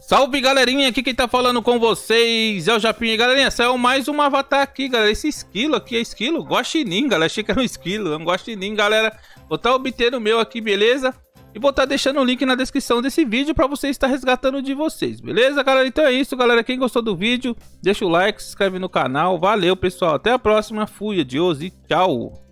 Salve, galerinha, aqui quem tá falando com vocês é o Japinha. Galerinha, saiu mais um avatar aqui, galera. Esse esquilo aqui é esquilo? Guaxinim, galera. Achei que era um esquilo, é um guaxinim, galera. Vou estar obtendo o meu aqui, beleza? E vou estar deixando o link na descrição desse vídeo pra você estar resgatando de vocês, beleza, galera? Então é isso, galera. Quem gostou do vídeo, deixa o like, se inscreve no canal. Valeu, pessoal. Até a próxima. Fui, adiós e tchau.